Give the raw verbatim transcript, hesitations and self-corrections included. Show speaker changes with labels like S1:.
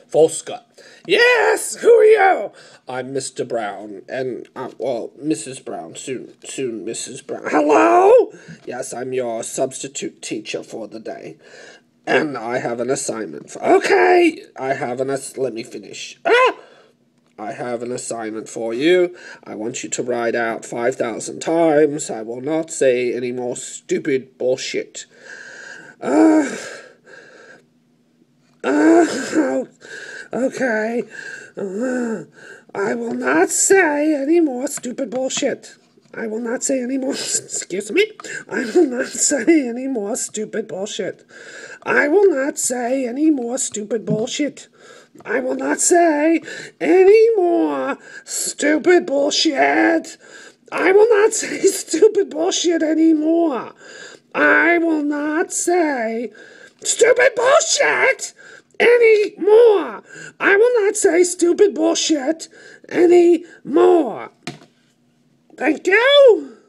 S1: Fosca. Yes, who are you? I'm Mister Brown, and, uh, well, Missus Brown, soon, soon Missus Brown. Hello? Yes, I'm your substitute teacher for the day, and I have an assignment for, okay, I have an, ass let me finish. Ah! I have an assignment for you. I want you to write out five thousand times. I will not say any more stupid bullshit. Uh, uh, okay. Uh, I will not say any more stupid bullshit. I will not say any more, excuse me, I will not say any more stupid bullshit. I will not say any more stupid bullshit. I will not say any more stupid bullshit. I will not say stupid bullshit anymore. I will not say stupid bullshit anymore. I will not say stupid bullshit anymore. Thank you.